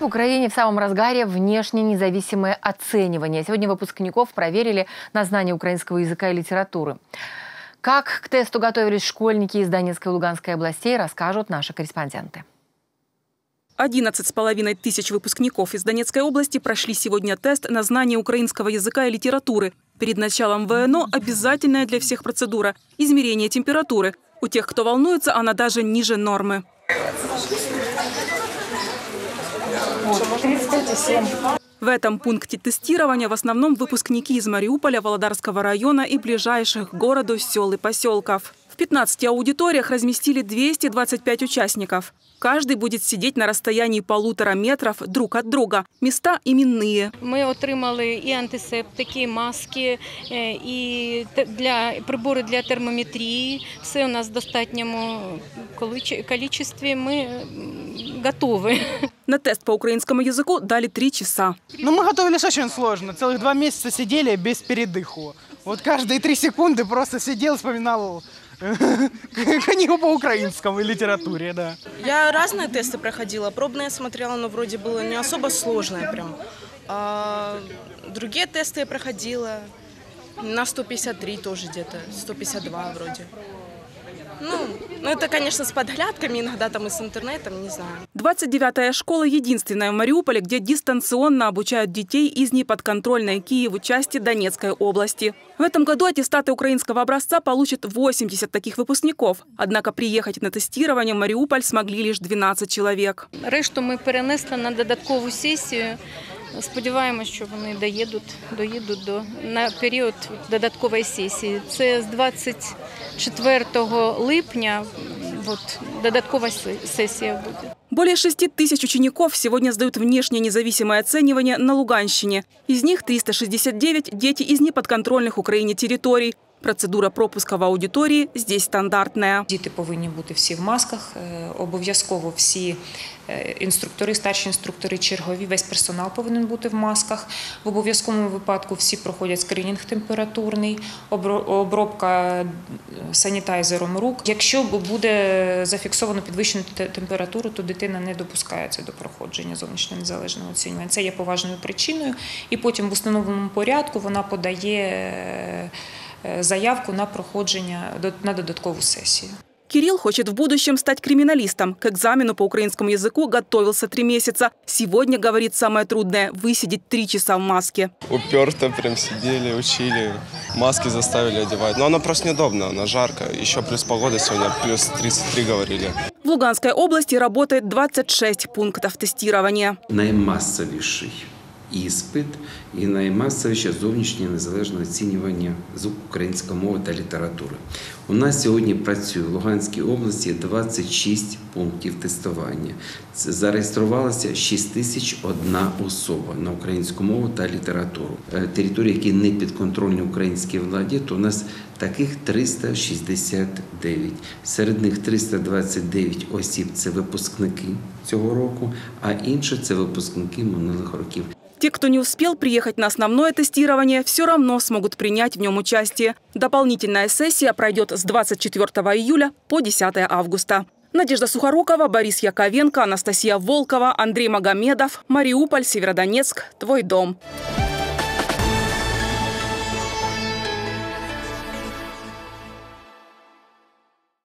в Украине в самом разгаре внешне независимое оценивание. Сегодня выпускников проверили на знание украинского языка и литературы. Как к тесту готовились школьники из Донецкой и Луганской областей, расскажут наши корреспонденты. 11,5 тысяч выпускников из Донецкой области прошли сегодня тест на знание украинского языка и литературы. Перед началом ВНО обязательная для всех процедура – измерение температуры. У тех, кто волнуется, она даже ниже нормы. 35,7. В этом пункте тестирования в основном выпускники из Мариуполя, Володарского района и ближайших к городу сел и поселков. В 15 аудиториях разместили 225 участников. Каждый будет сидеть на расстоянии 1,5 метров друг от друга. Места именные. Мы отримали и антисептики, и маски, и прибори для термометрии. Все у нас в достатньому количестве. Мы готовы. На тест по украинскому языку дали 3 часа. Мы готовились очень сложно. Целых 2 месяца сидели без передыху. Вот каждые 3 секунды просто сидел, вспоминал книгу по украинскому и литературе, да. Я разные тесты проходила. Пробные смотрела, но вроде было не особо сложное прям. А другие тесты я проходила на 153 тоже где-то, 152 вроде. Ну, это, конечно, с подглядками, иногда там и с интернетом, не знаю. 29-я школа единственная в Мариуполе, где дистанционно обучают детей из неподконтрольной Киеву части Донецкой области. В этом году аттестаты украинского образца получат 80 таких выпускников. Однако приехать на тестирование в Мариуполь смогли лишь 12 человек. Решту ми перенесли на додаткову сесію. Сподіваємось, що вони доїдуть на період додаткової сесії. Це з 24 липня додаткова сессия будет. Более 6 тысяч учеников сегодня сдают внешнее независимое оценивание на Луганщине. Из них 369 – дети из неподконтрольных Украине территорий. Процедура пропуска в аудиторії здесь стандартна. Діти повинні бути всі в масках, обов'язково всі інструктори, старші інструктори, чергові, весь персонал повинен бути в масках. В обов'язковому випадку всі проходять скринінг температурний, обробка санітайзером рук. Якщо буде зафіксовано підвищену температуру, то дитина не допускається до проходження зовнішнього незалежного оцінювання. Це є поважною причиною. І потім в установленому порядку вона подає заявку на проходжение на додатковую сессию. Кирилл хочет в будущем стать криминалистом. К экзамену по украинскому языку готовился 3 месяца. Сегодня, говорит, самое трудное – высидеть 3 часа в маске. Уперто прям сидели, учили, маски заставили одевать. Но оно просто неудобно, оно жарко. Еще плюс погода сегодня, плюс 33 говорили. В Луганской области работает 26 пунктов тестирования. Наймасовіший іспит і наймасовіше зовнішнє незалежне оцінювання з української мови та літератури. У нас сьогодні працює в Луганській області 26 пунктів тестування. Зареєструвалося 6001 особа на українську мову та літературу. Території, які не підконтрольні українській владі, то у нас таких 369. Серед них 329 осіб – це випускники цього року, а інші – це випускники минулих років. Те, кто не успел приехать на основное тестирование, все равно смогут принять в нем участие. Дополнительная сессия пройдет с 24 июля по 10 августа. Надежда Сухорукова, Борис Яковенко, Анастасия Волкова, Андрей Магомедов. Мариуполь, Северодонецк. Твой дом.